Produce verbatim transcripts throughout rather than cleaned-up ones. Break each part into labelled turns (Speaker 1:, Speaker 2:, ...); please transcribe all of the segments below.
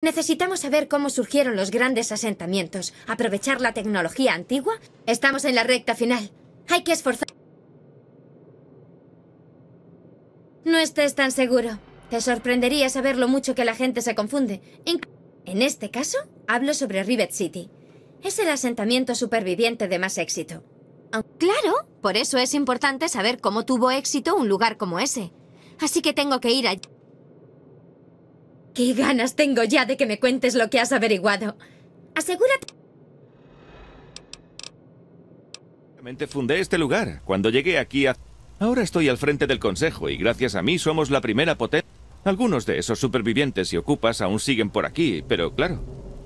Speaker 1: Necesitamos saber cómo surgieron los grandes asentamientos. ¿Aprovechar la tecnología antigua? Estamos en la recta final. Hay que esforzar. No estés tan seguro. Te sorprendería saber lo mucho que la gente se confunde. En este caso, hablo sobre Rivet City. Es el asentamiento superviviente de más éxito. Claro, por eso es importante saber cómo tuvo éxito un lugar como ese. Así que tengo que ir allí. ¡Qué ganas tengo ya de que me cuentes lo que has averiguado! Asegúrate...
Speaker 2: Realmente fundé este lugar. Cuando llegué aquí a... Ahora estoy al frente del consejo y gracias a mí somos la primera potencia. Algunos de esos supervivientes y ocupas aún siguen por aquí, pero claro.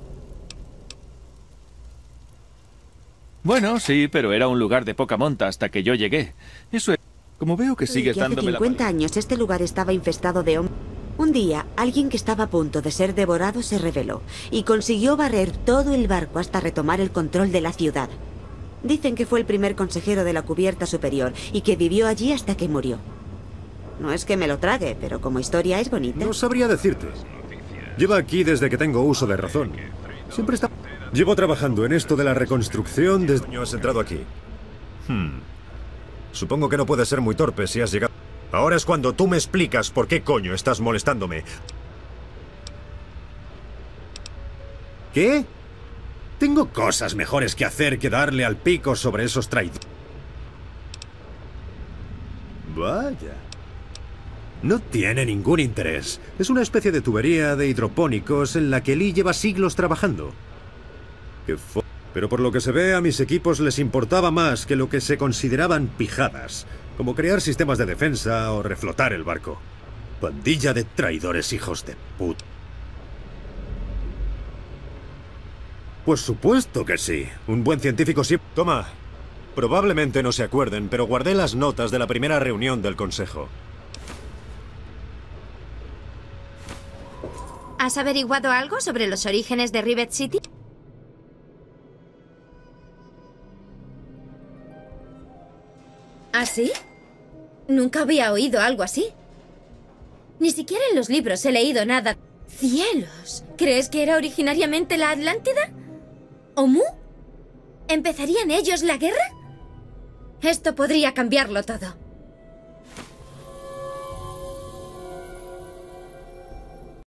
Speaker 2: Bueno, sí, pero era un lugar de poca monta hasta que yo llegué. Eso es... Como veo que sigues
Speaker 3: que hace
Speaker 2: dándome la...
Speaker 3: cincuenta años este lugar estaba infestado de hombres. Un día, alguien que estaba a punto de ser devorado se rebeló y consiguió barrer todo el barco hasta retomar el control de la ciudad. Dicen que fue el primer consejero de la cubierta superior y que vivió allí hasta que murió. No es que me lo trague, pero como historia es bonita.
Speaker 4: No sabría decirte. Lleva aquí desde que tengo uso de razón. Siempre está... Llevo trabajando en esto de la reconstrucción desde... ¿Has entrado aquí? Hmm. Supongo que no puedes ser muy torpe si has llegado... Ahora es cuando tú me explicas por qué coño estás molestándome. ¿Qué? Tengo cosas mejores que hacer que darle al pico sobre esos traidores. Vaya. No tiene ningún interés. Es una especie de tubería de hidropónicos en la que Lee lleva siglos trabajando. Qué fo... Pero por lo que se ve, a mis equipos les importaba más que lo que se consideraban pijadas, como crear sistemas de defensa o reflotar el barco. Pandilla de traidores hijos de puta. Pues supuesto que sí. Un buen científico sí... Toma. Probablemente no se acuerden, pero guardé las notas de la primera reunión del consejo.
Speaker 1: ¿Has averiguado algo sobre los orígenes de Rivet City? ¿Ah, sí? Nunca había oído algo así. Ni siquiera en los libros he leído nada. ¡Cielos! ¿Crees que era originariamente la Atlántida? ¿O Mu? ¿Empezarían ellos la guerra? Esto podría cambiarlo todo.